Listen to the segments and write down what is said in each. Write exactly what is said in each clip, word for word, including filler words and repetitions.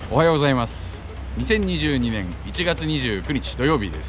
おはようございます。にせんにじゅうにねんいちがつにじゅうくにち土曜日です。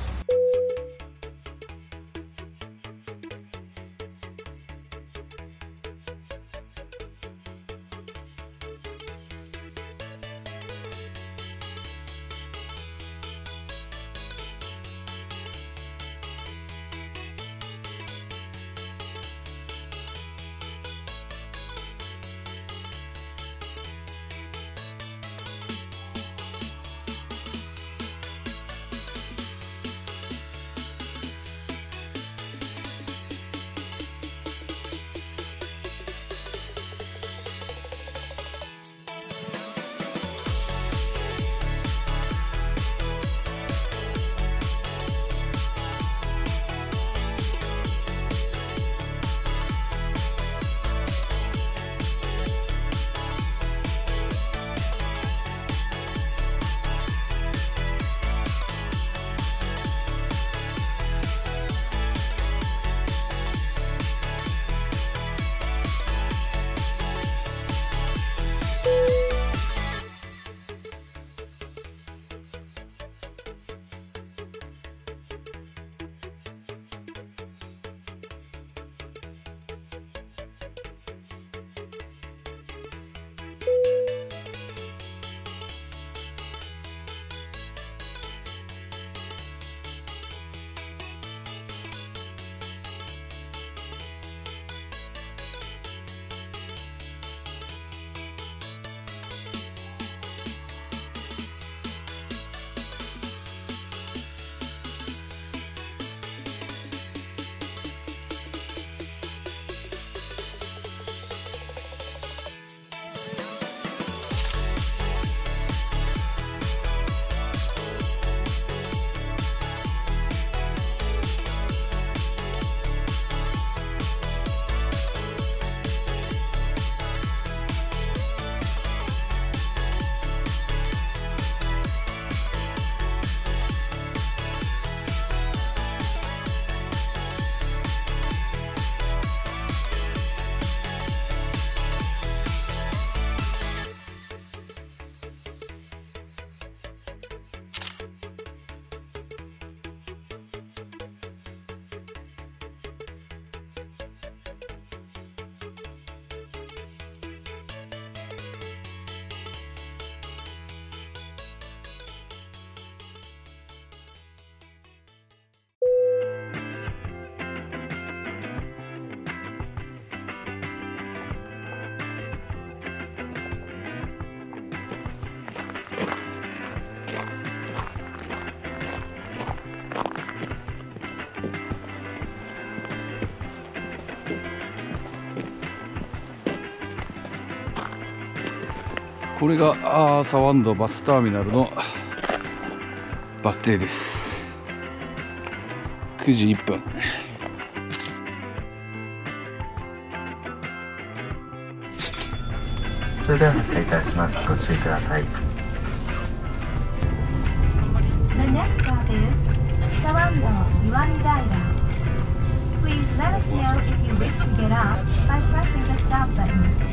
これがアーサワンドバスターミナルのバス停です。くじいっぷん。 それでは発車いたします。ご注意ください。 The next stop is Sawando Iwanidaira. Please let us know if you wish to get off by pressing the stop button.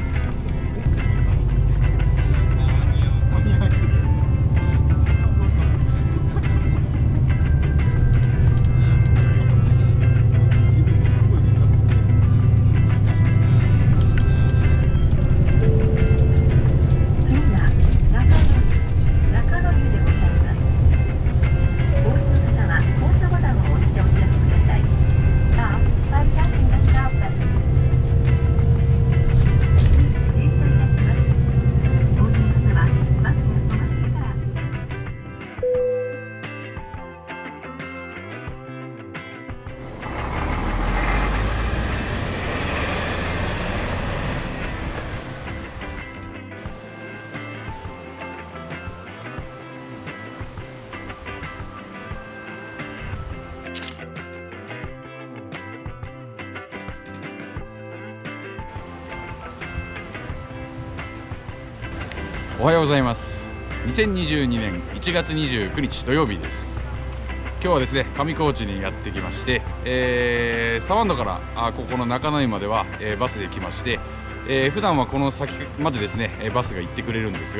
おはようございます。にせんにじゅうにねんいちがつにじゅうくにち土曜日です。今日はですね上高地にやってきまして、えー、サワンドからあここの中野井までは、えー、バスで来まして、えー、普段はこの先までですねバスが行ってくれるんですが、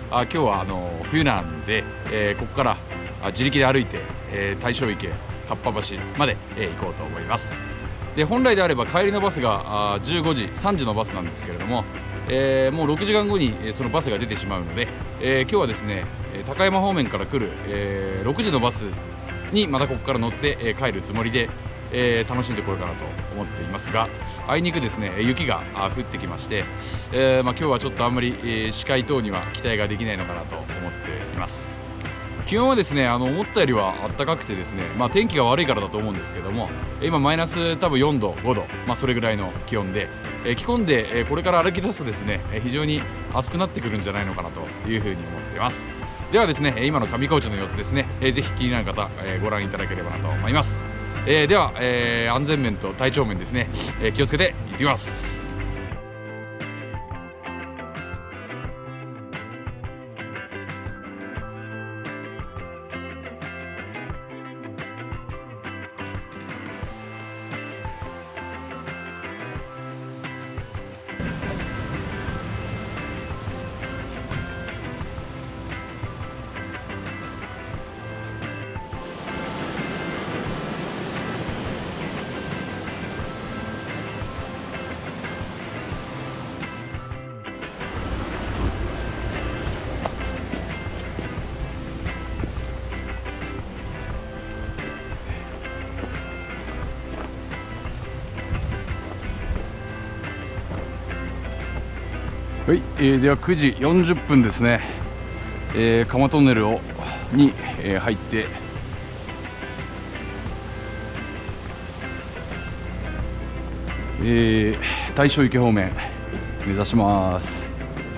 あ今日はあの冬なんで、えー、ここからあ自力で歩いて、えー、大正池かっぱ橋まで、えー、行こうと思います。で本来であれば帰りのバスがあじゅうごじさんじのバスなんですけれども、えー、もうろくじかんごに、えー、そのバスが出てしまうので、えー、今日はですね高山方面から来る、えー、ろくじのバスにまたここから乗って、えー、帰るつもりで、えー、楽しんでこようかなと思っていますが、あいにくですね雪が降ってきまして、えーまあ、今日はちょっとあんまり、えー、視界等には期待ができないのかなと思っています。気温はですねあの思ったよりは暖かくてですね、まあ、天気が悪いからだと思うんですけども、今マイナス多分よんどごど、まあ、それぐらいの気温で、えー、着込んで、えー、これから歩き出すとですね非常に暑くなってくるんじゃないのかなというふうに思っています。ではですね今の上高地の様子ですね、えー、ぜひ気になる方、えー、ご覧いただければなと思います。えー、では、えー、安全面と体調面ですね、えー、気をつけていってきます。はい、えー、ではくじよんじゅっぷんですね、えー、蒲トンネルをに、えー、入って、えー、大正池方面目指します。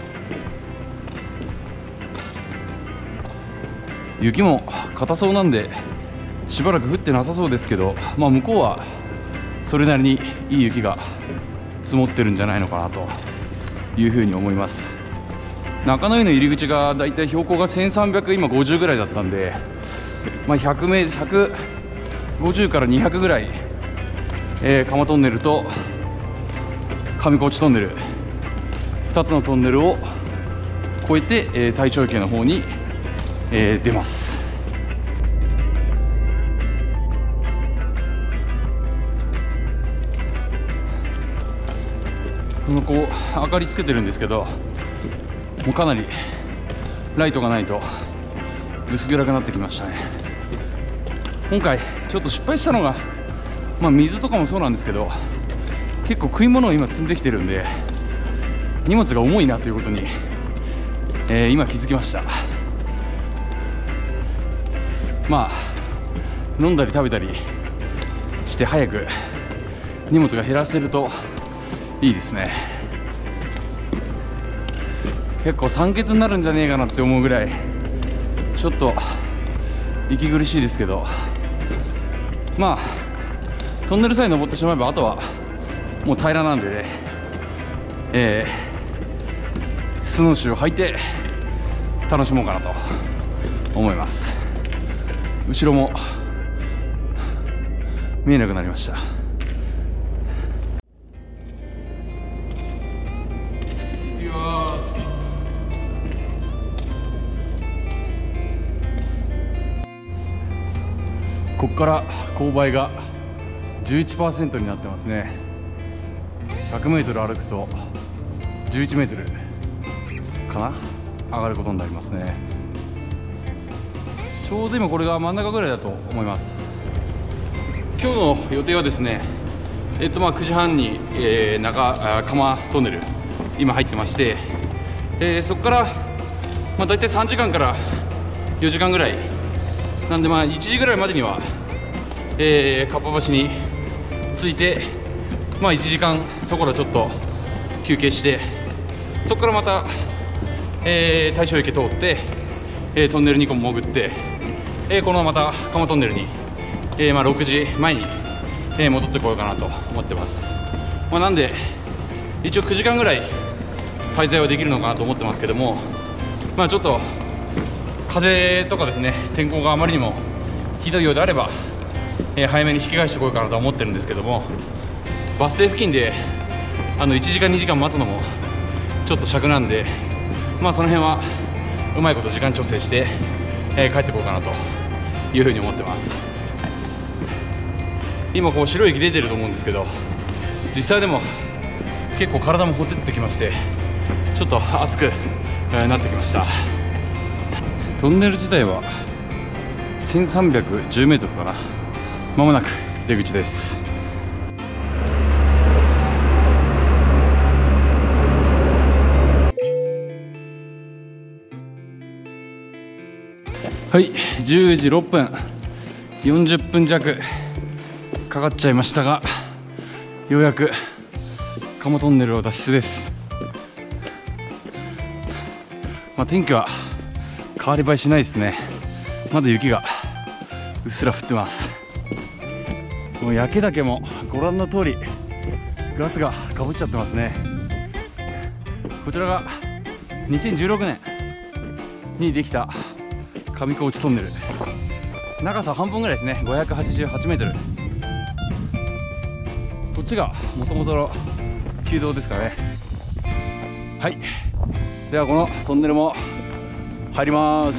雪も硬そうなんでしばらく降ってなさそうですけど、まあ、向こうはそれなりにいい雪が積もってるんじゃないのかなというふうに思います。中野湯の入り口がだいたい標高がせんさんびゃく今ごじゅうぐらいだったんで、まあ、ひゃくメーひゃくごじゅうからにひゃくぐらい、えー、蒲トンネルと上高地トンネルふたつのトンネルを越えて、えー、大正池の方に、えー、出ます。こう明かりつけてるんですけど、もうかなりライトがないと薄暗くなってきましたね。今回ちょっと失敗したのが、まあ、水とかもそうなんですけど、結構食い物を今積んできてるんで荷物が重いなということに、えー、今気づきました。まあ飲んだり食べたりして早く荷物が減らせるといいですね。結構酸欠になるんじゃねえかなって思うぐらいちょっと息苦しいですけど、まあトンネルさえ登ってしまえばあとはもう平らなんでね、えー、スノーシューを履いて楽しもうかなと思います。後ろも見えなくなりました。ここから勾配が じゅういちパーセント になってますね。ひゃくメートル歩くとじゅういちメートルかな上がることになりますね。ちょうど今これが真ん中ぐらいだと思います。今日の予定はですね、えっとまあくじはんに、えー、中蒲トンネル今入ってまして、えー、そこから、まあ、大体さんじかんからよじかんぐらいなんで、まあいちじぐらいまでには、えー、かっぱ橋に着いて、まあ、いちじかんそこらちょっと休憩して、そこからまた、えー、大正池通って、えー、トンネルにこも潜って、えー、このままた蒲トンネルに、えーまあ、ろくじまえに、えー、戻ってこようかなと思ってます。まあ、なんで一応くじかんぐらい滞在はできるのかなと思ってますけども、まあ、ちょっと風とかですね天候があまりにもひどいようであれば、えー、早めに引き返してこようかなと思ってるんですけども、バス停付近であのいちじかんにじかん待つのもちょっと尺なんで、まあその辺はうまいこと時間調整して、えー、帰ってこうかなというふうに思ってます。今こう白い息出てると思うんですけど、実際でも結構体もほてってきまして、ちょっと暑くなってきました。トンネル自体はせんさんびゃくじゅうメートルかな。まもなく出口です。はい、じゅうじろっぷん、よんじゅっぷん弱かかっちゃいましたが、ようやく鴨トンネルを脱出です。まあ、天気は変わり映えしないですね。まだ雪がうっすら降ってます。もう焼け岳もご覧の通りガスがかぶっちゃってますね。こちらがにせんじゅうろくねんにできた上高地トンネル、長さ半分ぐらいですね。ごひゃくはちじゅうはちメートル。こっちがもともとの旧道ですかね。はい、ではこのトンネルも入ります。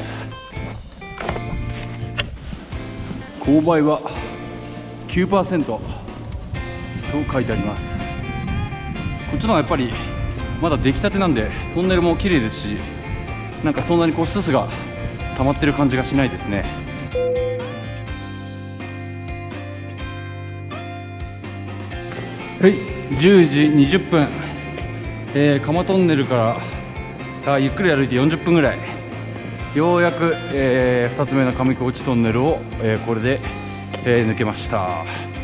勾配は きゅうパーセント と書いてあります。こっちの方がやっぱりまだ出来たてなんで、トンネルも綺麗ですし、なんかそんなにこうすすが溜まってる感じがしないですね。はい、じゅうじにじゅっぷん、えー、蒲トンネルからあゆっくり歩いてよんじゅっぷんぐらい、ようやく、えー、ふたつめの上高地トンネルを、えー、これで、えー、抜けました。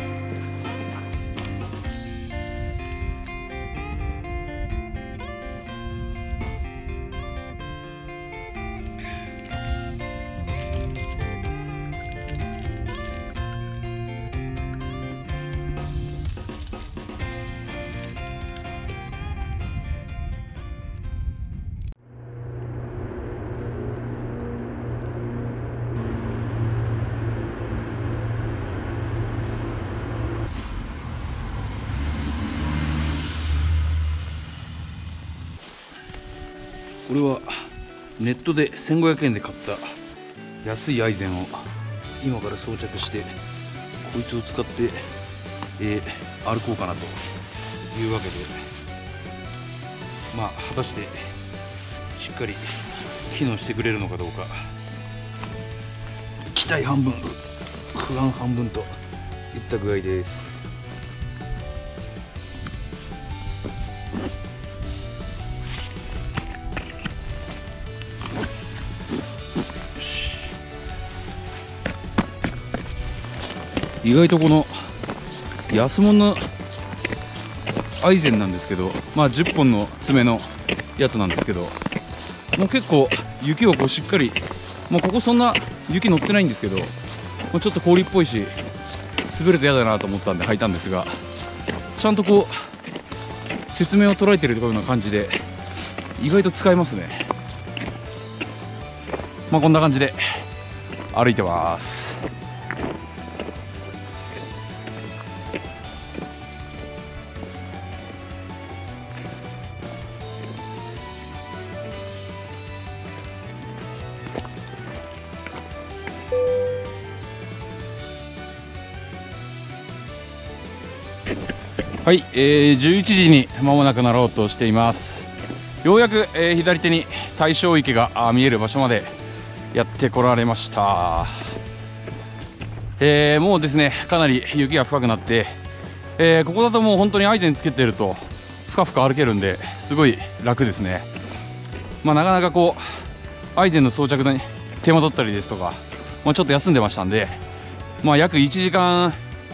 これはネットでせんごひゃくえんで買った安いアイゼンを今から装着して、こいつを使って、えー、歩こうかなというわけで、まあ果たしてしっかり機能してくれるのかどうか、期待半分不安半分といった具合です。意外とこの安物のアイゼンなんですけど、まあじゅっぽんの爪のやつなんですけど、もう結構雪をこうしっかり、もうここそんな雪乗ってないんですけど、もうちょっと氷っぽいし滑ると嫌だなと思ったんで履いたんですが、ちゃんとこう説明を捉えてるような感じで意外と使えますね。まあこんな感じで歩いてます。はい、えー、じゅういちじに間もなくなろうとしています。ようやく、えー、左手に大正池が見える場所までやってこられました。えー、もうですねかなり雪が深くなって、えー、ここだともう本当にアイゼンつけてるとふかふか歩けるんですごい楽ですね。まあ、なかなかこうアイゼンの装着に手間取ったりですとか、まあ、ちょっと休んでましたんで、まあ、約いちじかん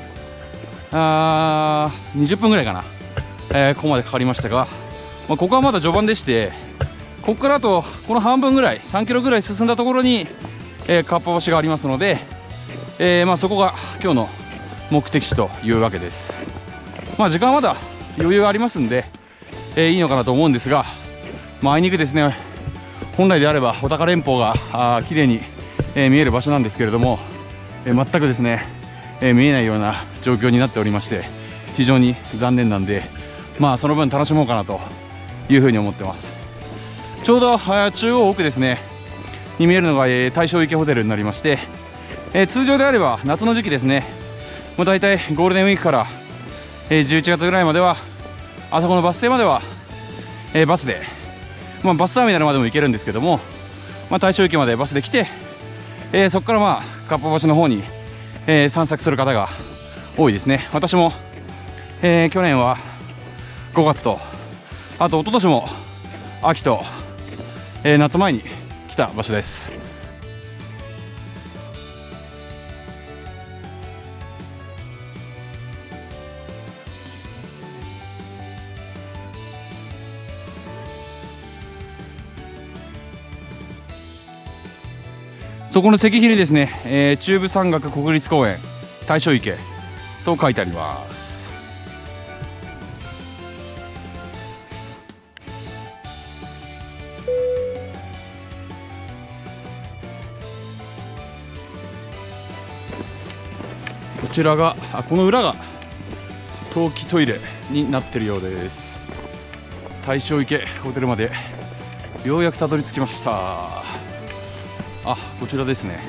あにじゅっぷんぐらいかな、えー、ここまでかかりましたが、まあ、ここはまだ序盤でして、ここからあとこの半分ぐらいさんキロぐらい進んだところに、えー、かっぱ橋がありますので、えーまあ、そこが今日の目的地というわけです。まあ、時間はまだ余裕がありますんで、えー、いいのかなと思うんですが、まあ、あいにくですね、本来であれば穂高連峰があ綺麗に、えー、見える場所なんですけれども、えー、全くですねえー、見えないような状況になっておりまして、非常に残念なんで、まあその分楽しもうかなというふうに思ってます。ちょうど中央奥ですね、 に見えるのが、えー、大正池ホテルになりまして、えー、通常であれば夏の時期ですね、もう大体ゴールデンウィークから、えー、じゅういちがつぐらいまではあそこのバス停までは、えー、バスで、まあ、バスターミナルまでも行けるんですけども、まあ、大正池までバスで来て、えー、そこからまあかっぱ橋の方に、えー、散策する方が多いですね。私も、えー、去年はごがつと、あと一昨年も秋と、えー、夏前に来た場所です。そこの石碑にですね、えー、中部山岳国立公園大正池と書いてあります。こちらが、あ、この裏が冬季トイレになっているようです。大正池ホテルまでようやくたどり着きました。あ、こちらですね。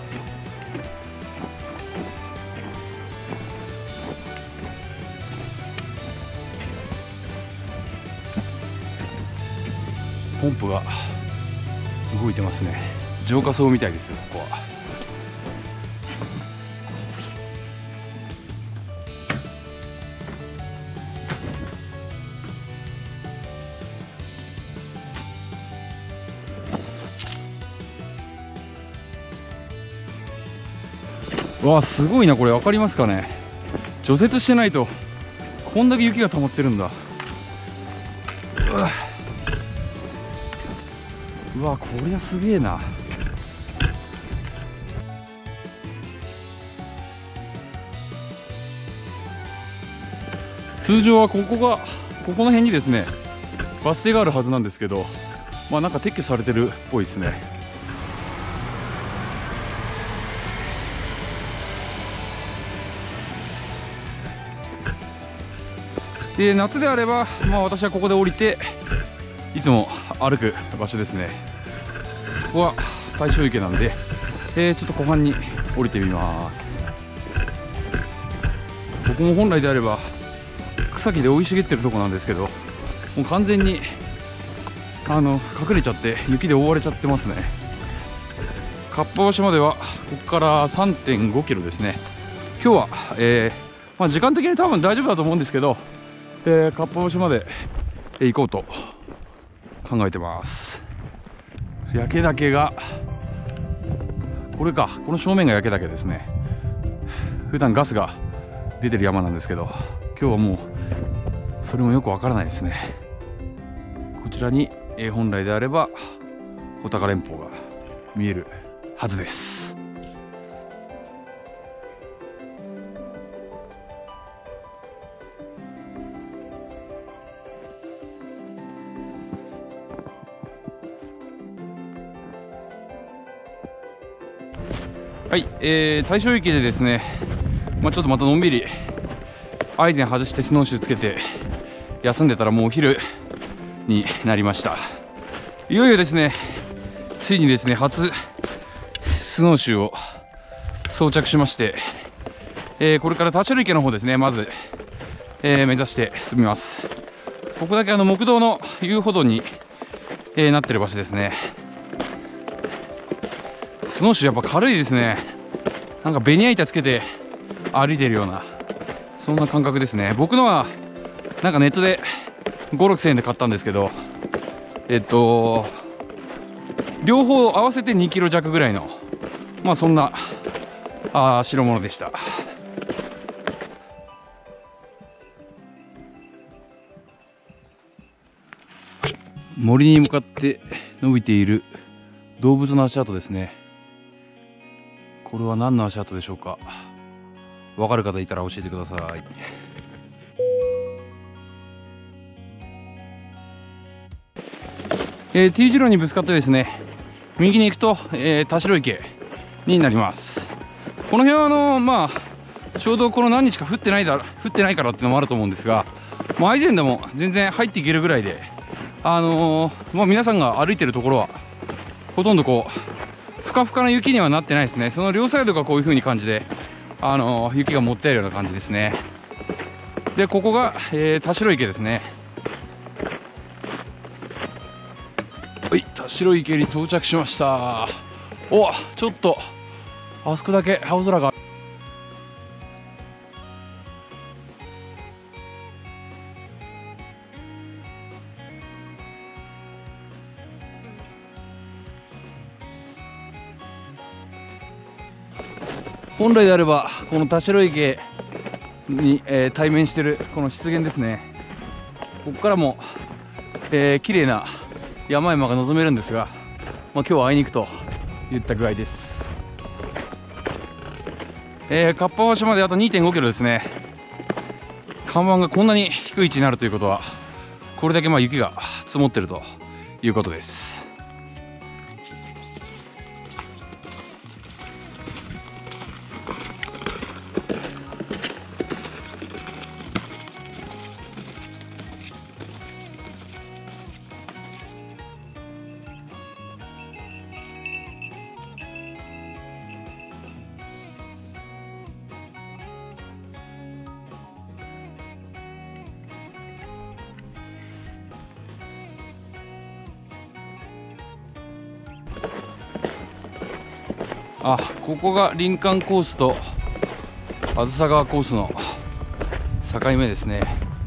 ポンプが動いてますね。浄化槽みたいですよ、ここは。わあ、すごいな。これ分かりますかね。除雪してないとこんだけ雪が溜まってるんだ。うわ、こりゃすげえな。通常はここがここの辺にですねバス停があるはずなんですけど、まあなんか撤去されてるっぽいですね。で、夏であれば、まあ、私はここで降りていつも歩く場所ですね。ここは大正池なんで、えー、ちょっと湖畔に降りてみます。ここも本来であれば草木で生い茂ってるとこなんですけど、もう完全にあの隠れちゃって雪で覆われちゃってますね。かっぱ橋まではここから さんてんごキロですね。今日は、えーまあ、時間的に多分大丈夫だと思うんですけど、えー、かっぱ橋まで行こうと考えてます。焼け岳がこれか、この正面が焼け岳ですね。普段ガスが出てる山なんですけど、今日はもうそれもよくわからないですね。こちらに、えー、本来であれば穂高連峰が見えるはずです。はい、えー、大正池でですね、まあ、ちょっとまたのんびりアイゼン外してスノーシューつけて休んでたらもうお昼になりました。いよいよですね、ついにですね初スノーシューを装着しまして、えー、これから大正池の方ですね、まず、えー、目指して進みます。ここだけあの木道の遊歩道に、えー、なってる場所ですね。スノーシューやっぱ軽いですね。なんかベニヤ板つけて歩いてるようなそんな感覚ですね。僕のはなんかネットでご、ろくせんえんで買ったんですけど、えっと両方合わせてにキロ弱ぐらいの、まあそんなあ代物でした。森に向かって伸びている動物の足跡ですね。これは何の足跡でしょうか。分かる方いたら教えてください。えー、T 字路にぶつかってですね、右に行くと、えー、田代池になります。この辺はあのー、まあちょうどこの何日か降ってないだ降ってないからっていうのもあると思うんですが、まあ、アイゼンでも全然入っていけるぐらいで、あのー、まあ皆さんが歩いてるところはほとんどこうかふかな雪にはなってないですね。その両サイドがこういう風に感じで、あの雪が持ってあるような感じですね。でここが、えー、田代池ですね。はい、田代池に到着しました。お、ちょっとあそこだけ青空が。本来であればこの田代池に、えー、対面しているこの湿原ですね。ここからも、えー、綺麗な山々が望めるんですが、まあ、今日はあいにくといった具合です。えー、かっぱ橋まであと にてんごキロですね。看板がこんなに低い位置になるということは、これだけまあ雪が積もっているということです。あ、ここが林間コースとあずさ川コースの境目ですね。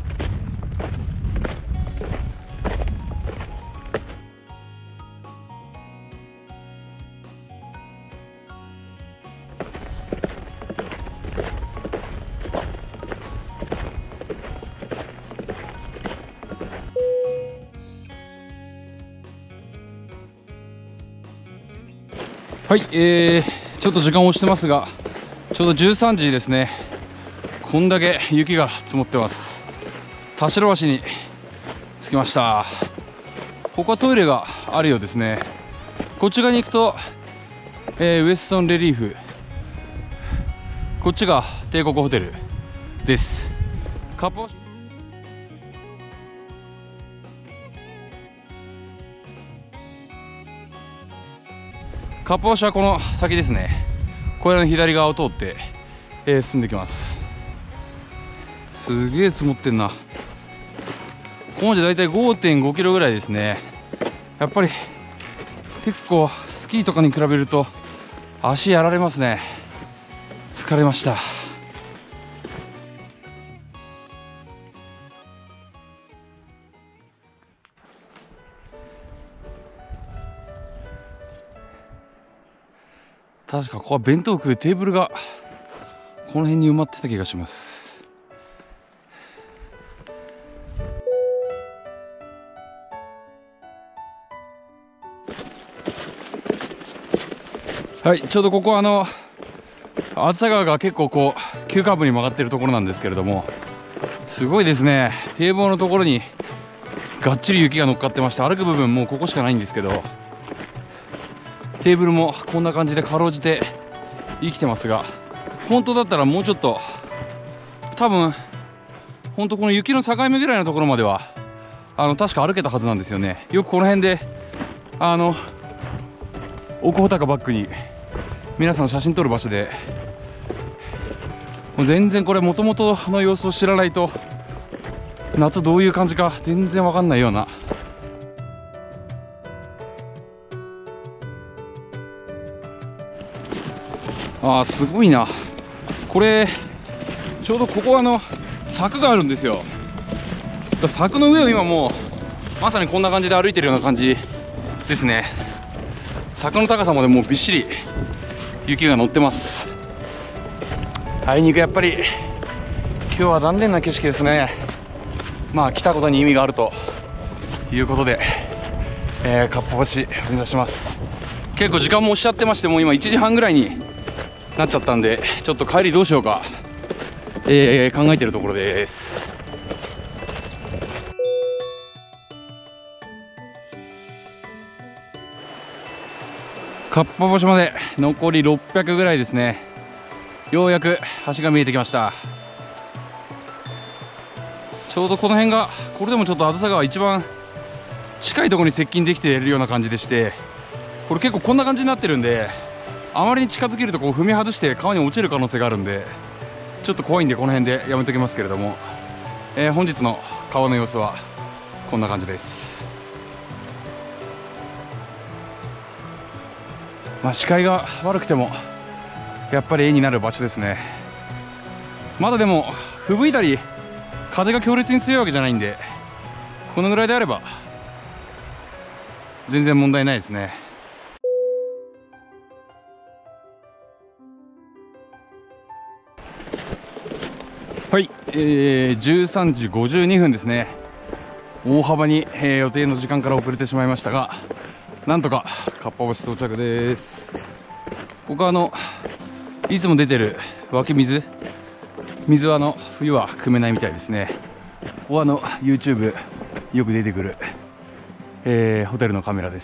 はい、えー、ちょっと時間を押してますが、ちょうどじゅうさんじですね。こんだけ雪が積もってます。田代橋に着きました。ここはトイレがあるようですね。こっち側に行くと、えー、ウエストンレリーフ、こっちが帝国ホテルです。かっぱ橋かっぱ橋はこの先ですね。小屋の左側を通って、えー、進んできます。すげえ積もってんな。ここまでだいたい ごてんごキロぐらいですね。やっぱり結構スキーとかに比べると足やられますね。疲れました。確かここは弁当食うテーブルがこの辺に埋まってた気がします。はい、ちょうどここはあのあずさ川が結構こう急カーブに曲がってるところなんですけれども、すごいですね。堤防のところにがっちり雪が乗っかってまして、歩く部分もうここしかないんですけど、テーブルもこんな感じでかろうじて生きてますが、本当だったらもうちょっと、多分本当この雪の境目ぐらいのところまではあの確か歩けたはずなんですよね。よくこの辺であの奥穂高バックに皆さん写真撮る場所で、もう全然これもともとの様子を知らないと夏どういう感じか全然わかんないような。あー、すごいな。これちょうどここあの柵があるんですよ。柵の上を今もうまさにこんな感じで歩いてるような感じですね。柵の高さまでもうびっしり雪が乗ってます。あいにくやっぱり今日は残念な景色ですね。まあ来たことに意味があるということで、えー、かっぱ橋目指します。結構時間もおっしゃってまして、もう今いちじはんぐらいになっちゃったんで、ちょっと帰りどうしようか、えー、考えてるところです。かっぱ橋まで残りろっぴゃくぐらいですね。ようやく橋が見えてきました。ちょうどこの辺が、これでもちょっとあずさ川一番近いところに接近できているような感じでして、 これ結構こんな感じになってるんで、あまりに近づけるとこう踏み外して川に落ちる可能性があるんで、ちょっと怖いんでこの辺でやめときますけれども、えー、本日の川の様子はこんな感じです。まあ視界が悪くてもやっぱり絵になる場所ですね。まだでも吹雪いたり風が強烈に強いわけじゃないんで、このぐらいであれば全然問題ないですね。はい、えー、じゅうさんじごじゅうにふんですね。大幅に、えー、予定の時間から遅れてしまいましたが、なんとかかっぱ橋到着です。ここはあのいつも出てる湧き水水はあの冬は汲めないみたいですね。ここはあの YouTube よく出てくる、えー、ホテルのカメラです。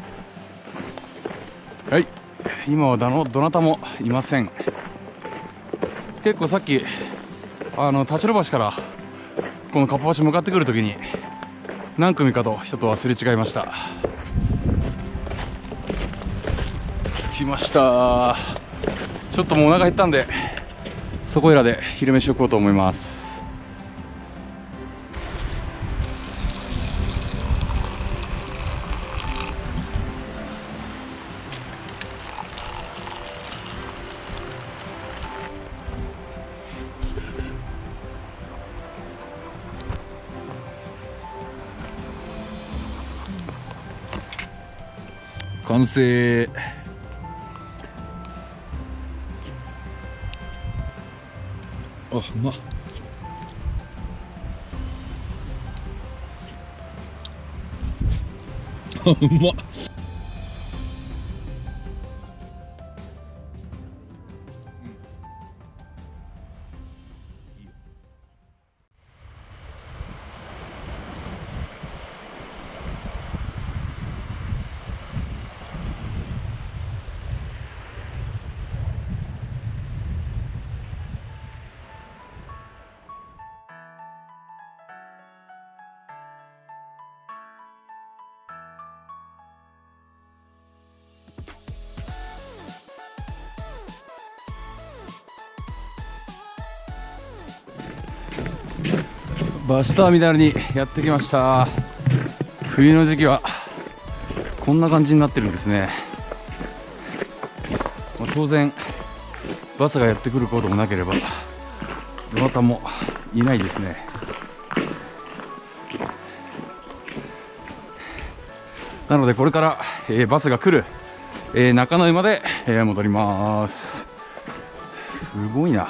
はい、今はどのどなたもいません。結構さっきあの田代橋からこのかっぱ橋向かってくるときに何組かと人とはすれ違いました。着きました。ちょっともうお腹減ったんでそこいらで昼飯を食おうと思います。完成。あ、うまっ。あ、うまっ。バスターミナルにやってきました。冬の時期はこんな感じになってるんですね。まあ、当然バスがやってくることもなければどなたもいないですね。なのでこれから、えー、バスが来る、えー、中野井まで、えー、戻ります。すごいな。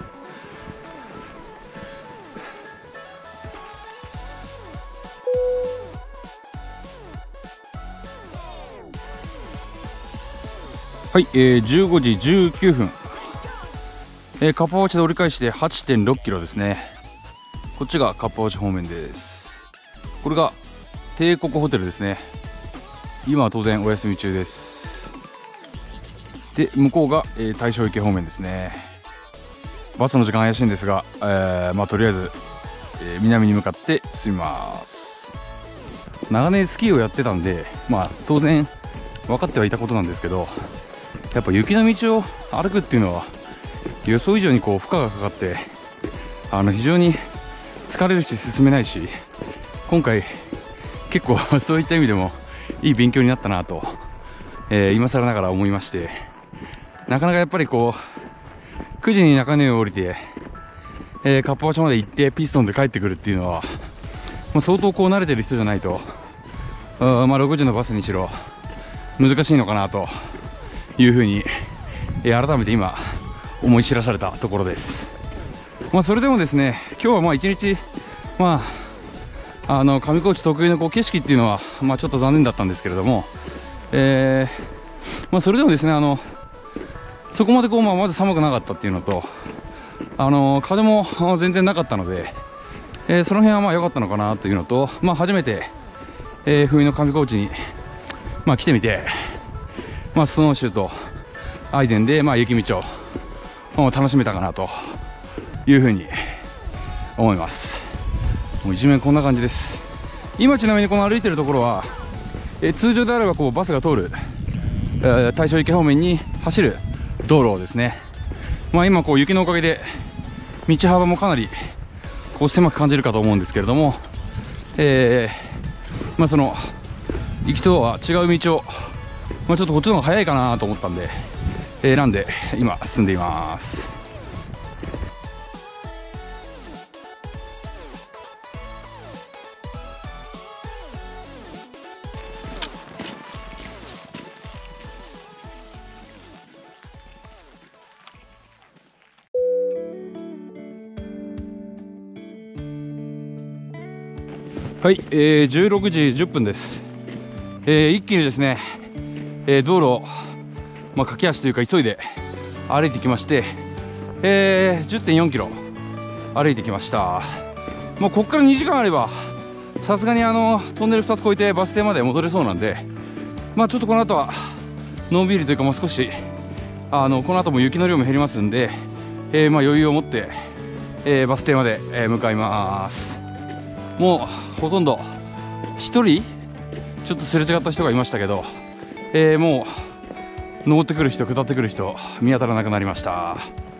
はい、えー、じゅうごじじゅうきゅうふん、えー、かっぱ橋で折り返して はちてんろっキロですね。こっちがかっぱ橋方面です。これが帝国ホテルですね。今は当然お休み中です。で向こうが、えー、大正池方面ですね。バスの時間怪しいんですが、えー、まあとりあえず、えー、南に向かって進みます。長年スキーをやってたんで、まあ当然分かってはいたことなんですけど、やっぱ雪の道を歩くっていうのは予想以上にこう負荷がかかって、あの非常に疲れるし進めないし、今回結構そういった意味でもいい勉強になったなと、えー、今更ながら思いまして、なかなかやっぱりこうくじに中根を降りて、えー、かっぱ橋まで行ってピストンで帰ってくるっていうのは、まあ、相当こう慣れてる人じゃないと、あまあろくじのバスにしろ難しいのかなというふうに、えー、改めて今思い知らされたところです。まあ、それでもですね、今日はまあ一日、まあ、あの上高地特有のこう景色っていうのは、まあ、ちょっと残念だったんですけれども、えーまあ、それでもですね、あのそこまでこう、まあ、まず寒くなかったっていうのと、あの風も全然なかったので、えー、その辺はまあ良かったのかなというのと、まあ、初めて、えー、冬の上高地に、まあ、来てみて、まあ、スノーシューとアイゼンで、まあ、雪道を楽しめたかなというふうに思います。もう一面こんな感じです。今ちなみにこの歩いてるところは、 えー、通常であればこうバスが通る、えー、大正池方面に走る道路ですね。まあ、今こう雪のおかげで道幅もかなりこう狭く感じるかと思うんですけれども、えーまあ、その行きとは違う道を、まあ、ちょっとこっちの方が早いかなと思ったんで、えー、選んで今進んでいます。はい、えー、じゅうろくじじゅっぷんです。えー、一気にですね、えー、道路を、まあ、駆け足というか急いで歩いてきまして、えー、じゅってんよんキロ歩いてきました。もうここからにじかんあればさすがにあのトンネルふたつ越えてバス停まで戻れそうなんで、まあちょっとこの後はのんびりというか、もう少しあのこの後も雪の量も減りますんで、えー、まあ余裕を持って、えー、バス停まで、えー、向かいます。もうほとんどひとりちょっとすれ違った人がいましたけど、えー、もう登ってくる人下ってくる人見当たらなくなりました。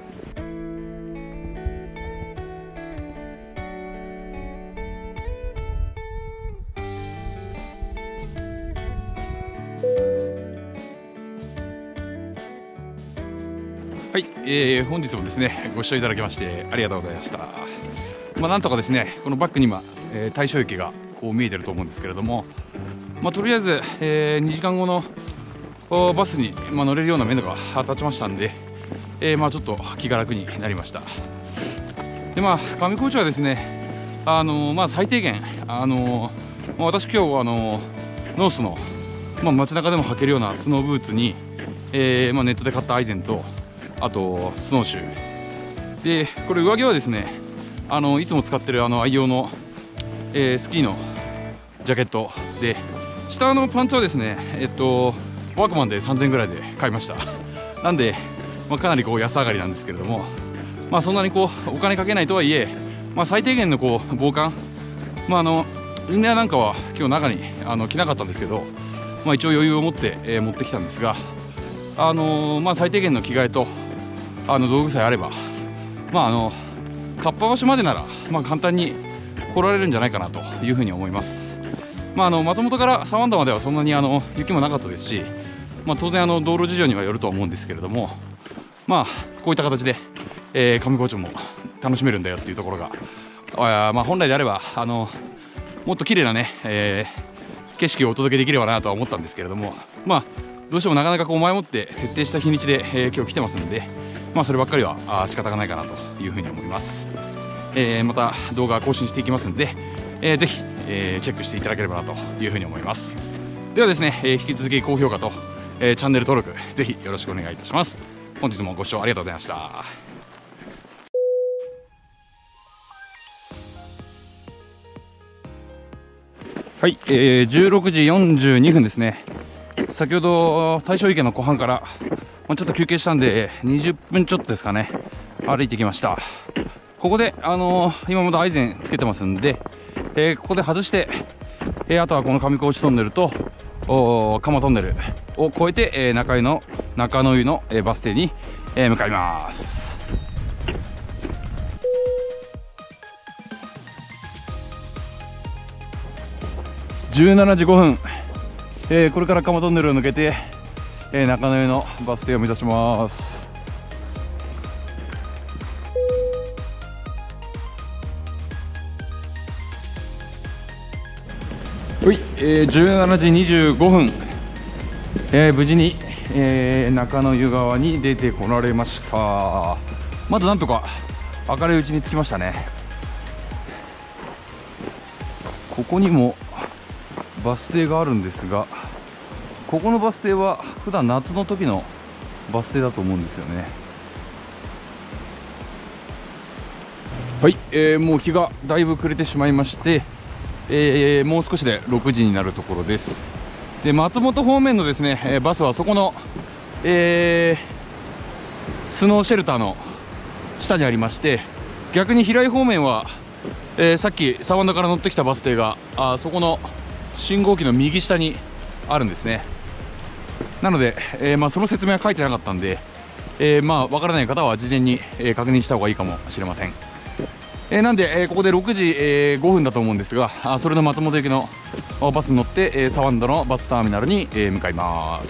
はい、えー、本日もですねご視聴いただきましてありがとうございました。まあ、なんとかですねこのバックに今、えー、大正池がこう見えてると思うんですけれども、まあ、とりあえず、えー、にじかんごのバスに、まあ、乗れるような目処が立ちましたんで、えー、まあちょっと気が楽になりました。でまあ上高地はですね、あのー、まあ最低限、あのー、まあ、私今日、あのー、ノースの、まあ、街中でも履けるようなスノーブーツに、えーまあ、ネットで買ったアイゼンと、あとスノーシューで、これ上着はですね、あのいつも使ってるあの愛用の、えー、スキーのジャケットで、下のパンツはですね、えっとワークマンでさんぜんえんぐらいで買いました。なんで、まあ、かなりこう安上がりなんですけれども、まあ、そんなにこうお金かけないとはいえ、まあ、最低限のこう防寒、まあ、あのインナーなんかは今日中にあの着なかったんですけど、まあ、一応余裕を持って、えー、持ってきたんですが、あのーまあ、最低限の着替えとあの道具さえあれば、まあ、あのかっぱ橋までなら、まあ、簡単に来られるんじゃないかなというふうに思います。まあ、あの松本から三湾田まではそんなにあの雪もなかったですし、まあ、当然あの道路事情にはよるとは思うんですけれども、まあ、こういった形で、えー、上高地も楽しめるんだよっていうところが、あまあ本来であればあのもっと綺麗なね、えー、景色をお届けできればなとは思ったんですけれども、まあ、どうしてもなかなかこう前もって設定した日にちで、えー、今日来てますので、まあ、そればっかりはあ仕方がないかなというふうに思います。えー、また動画更新していきますので、えー、ぜひ、えー、チェックしていただければなというふうに思います。ではですね、えー、引き続き高評価と、えー、チャンネル登録ぜひよろしくお願いいたします。本日もご視聴ありがとうございました。はい、えー、じゅうろくじよんじゅうにふんですね。先ほど大正池の湖畔からちょっと休憩したんでにじゅっぷんちょっとですかね、歩いてきました。ここで、あのー、今まだアイゼンつけてますんで、えー、ここで外して、えー、あとはこの上高地トンネルと蒲トンネルを越えて、えー、中湯の中野湯の、えー、バス停に、えー、向かいます。じゅうしちじごふん、えー、これから蒲トンネルを抜けて、えー、中野湯のバス停を目指します。はい、えー、じゅうしちじにじゅうごふん、えー、無事に、えー、中野湯川に出てこられました。まずなんとか明るいうちに着きましたね。ここにもバス停があるんですが、ここのバス停は普段夏の時のバス停だと思うんですよね。はい、えー、もう日がだいぶ暮れてしまいまして、えー、もう少しでろくじになるところです。で松本方面のですねバスはそこの、えー、スノーシェルターの下にありまして、逆に平井方面は、えー、さっき三湾田から乗ってきたバス停があそこの信号機の右下に、 あるんですね。なので、えーまあ、その説明は書いてなかったんで、えーまあ、分からない方は事前に、えー確認した方がいいかもしれません。えーなんで、えーここでろくじ、えーごふんだと思うんですが、あそれの松本行きのバスに乗って、えー、サワンダのバスターミナルに、えー向かいます。